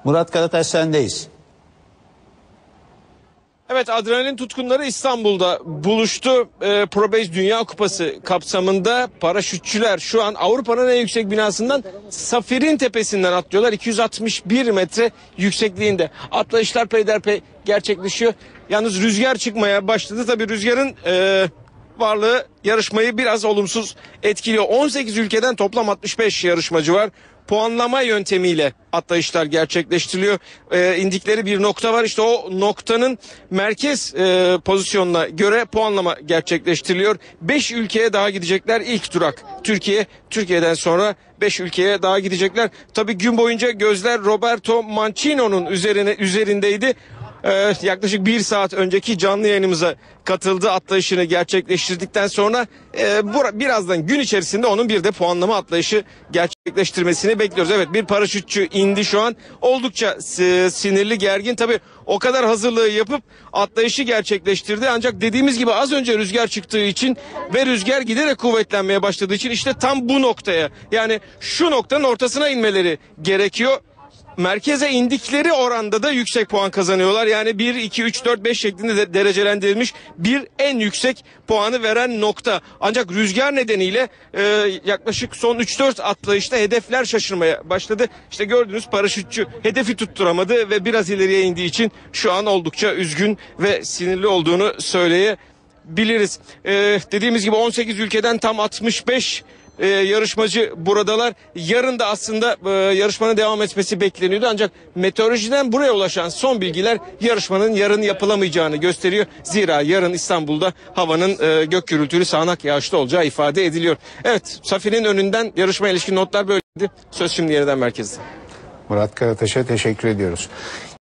Murat Karataş, sendeyiz. Evet, adrenalin tutkunları İstanbul'da buluştu. Probase Dünya Kupası kapsamında paraşütçüler şu an Avrupa'nın en yüksek binasından Safir'in tepesinden atlıyorlar. 261 metre yüksekliğinde. Atlayışlar peyderpey gerçekleşiyor. Yalnız rüzgar çıkmaya başladı. Tabii rüzgarın varlığı yarışmayı biraz olumsuz etkiliyor. 18 ülkeden toplam 65 yarışmacı var. Puanlama yöntemiyle atlayışlar gerçekleştiriliyor. İndikleri bir nokta var. İşte o noktanın merkez pozisyonuna göre puanlama gerçekleştiriliyor. 5 ülkeye daha gidecekler. İlk durak Türkiye. Türkiye'den sonra 5 ülkeye daha gidecekler. Tabii gün boyunca gözler Roberto Mancino'nun üzerindeydi. Yaklaşık 1 saat önceki canlı yayınımıza katıldı. Atlayışını gerçekleştirdikten sonra birazdan gün içerisinde onun bir de puanlama atlayışı gerçekleştirmesini bekliyoruz. Evet, bir paraşütçü indi şu an. Oldukça sinirli, gergin. Tabii o kadar hazırlığı yapıp atlayışı gerçekleştirdi. Ancak dediğimiz gibi az önce rüzgar çıktığı için ve rüzgar giderek kuvvetlenmeye başladığı için işte tam bu noktaya, yani şu noktanın ortasına inmeleri gerekiyor. Merkeze indikleri oranda da yüksek puan kazanıyorlar. Yani 1, 2, 3, 4, 5 şeklinde de derecelendirilmiş bir en yüksek puanı veren nokta. Ancak rüzgar nedeniyle yaklaşık son 3-4 atlayışta hedefler şaşırmaya başladı. İşte gördüğünüz paraşütçü hedefi tutturamadı ve biraz ileriye indiği için şu an oldukça üzgün ve sinirli olduğunu söyleyebiliriz. Dediğimiz gibi 18 ülkeden tam 65 yarışmacı buradalar. Yarın da aslında yarışmanın devam etmesi bekleniyordu. Ancak meteorolojiden buraya ulaşan son bilgiler yarışmanın yarın yapılamayacağını gösteriyor. Zira yarın İstanbul'da havanın gök gürültülü, sağanak yağışlı olacağı ifade ediliyor. Evet, Safir'in önünden yarışmaya ilişkin notlar böyleydi. Söz şimdi yeniden merkezde. Murat Karataş'a teşekkür ediyoruz.